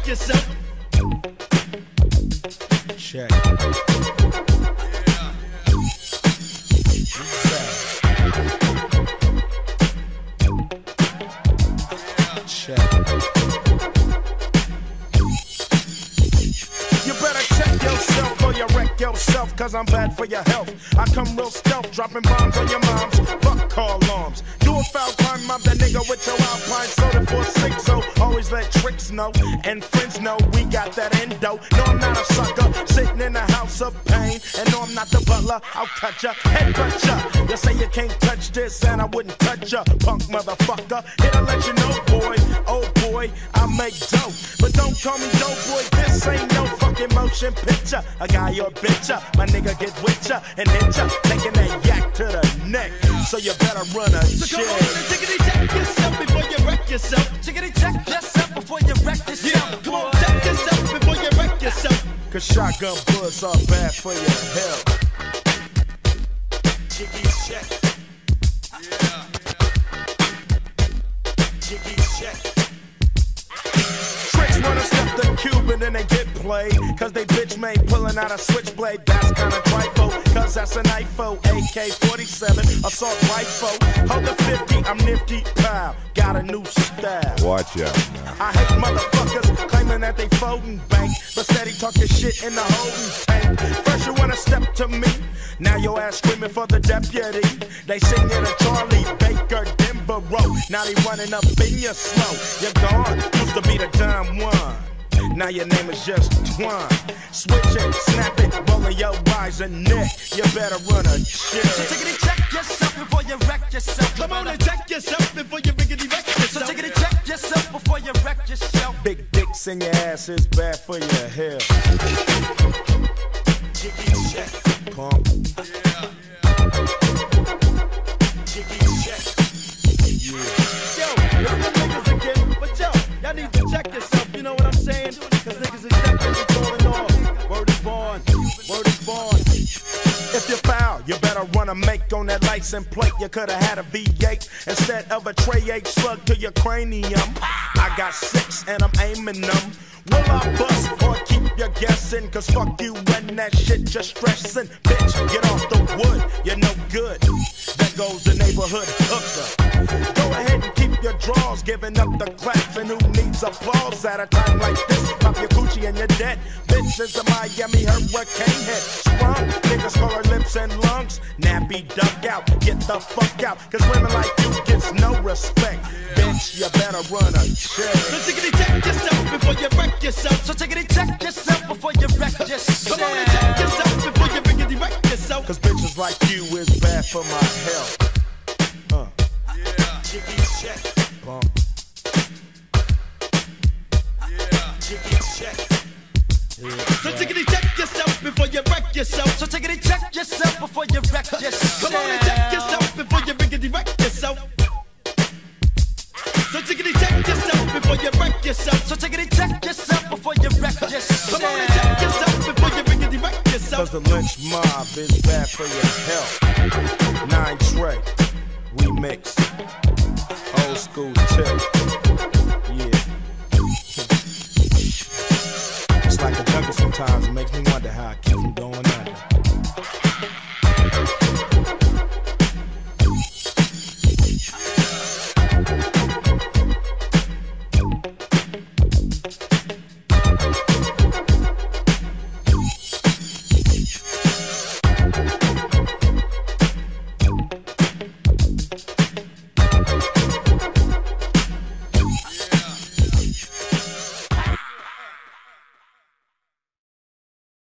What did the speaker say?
wreck yourself. Check. Check. You better check yourself or you wreck yourself, cause I'm bad for your health. I come real stealth, dropping bombs on your moms. Fuck call alarms. Do a foul crime, mob that nigga with your Alpine soda for 6-0. Always let tricks know and friends know we got that endo. No, I'm not a sucker sitting in a house of pain. And no, I'm not the butler, I'll cut ya, headbutt ya. You say you can't touch this and I wouldn't touch ya, punk motherfucker. Here to let you know, boy, oh boy, I make dope. But don't call me dope boy, this ain't no fucking motion picture. A guy or bitch ya, my nigga get with ya and hit ya, taking that yak to the neck. So you better run a So come on and chickity-check yourself before you wreck yourself. Chickity-check yourself before you wreck yourself. Yeah, come on, check yourself before you wreck yourself. Cause shotgun bullets are bad for your health. Chickity-check. Yeah. Chickity-check. Tricks wanna step the cube and then they get played. Cause they bitch made pulling out a switchblade. That's kinda trifle, cause that's an IFO. AK-47, assault rifle. Hold the 50, I'm nifty, pow. Got a new style. Watch out now. I hate motherfuckers claiming that they folding bank, but steady talking shit in the holding tank. First you wanna step to me, now your ass screaming for the deputy. They singing a Charlie Baker Denver Road. Now they running up in your slow. You're gone, used to be the dumb one. Now your name is just Twine. Switch it, snap it, rolling your eyes and neck. You better run a shit. So chickity-check yourself before you wreck yourself. Come on and check yourself before you rickety-wreck yourself. So chickity-check yourself before you wreck yourself. Big dicks in your ass is bad for your health. Chickity-check, pump. Yeah. Chickity-check. Yeah. Yo, it's the niggas again, but yo, y'all need to check yourself, you know what I'm saying? Cause niggas is definitely falling off. Word is born, word is born. If you foul, you better run a make on that license plate. You could've had a V8 instead of a Tray 8 slug to your cranium. I got 6 and I'm aiming them. Will I bust or keep you guessing? Cause fuck you and that shit just stressing. Bitch, get off the wood, you're no good. There goes the neighborhood hooker. Go ahead and keep your drawers, giving up the claps. And who needs applause at a time like this? Pop your coochie and you're dead. Bitch is a Miami hurricane head. Sprung, niggas call her lips and lungs. Nappy duck out, get the fuck out. Cause women like you gets no respect. Bitch, you better run a check. So chickity-check yourself before you wreck yourself. So chickity-check yourself before you wreck yourself. Come on and check yourself before you rickety-wreck yourself. Cause bitches like you is bad for my health. Yeah. Chickity-check. Bump. Yeah. Chickity-check. Yeah. So chickity-check yourself before you wreck yourself. So chickity-check yourself before you wreck yourself. Come on and check yourself before you rickety-wreck yourself. So chickity-check yourself before you wreck yourself. So chickity-check yourself before you wreck yourself. Come on and check yourself before you rickety-wreck yourself. Cause the lynch mob is bad for your health. 9 Trey, remix, old school tip. Yeah. It's like a jungle sometimes, it makes me wonder how I keep from going under.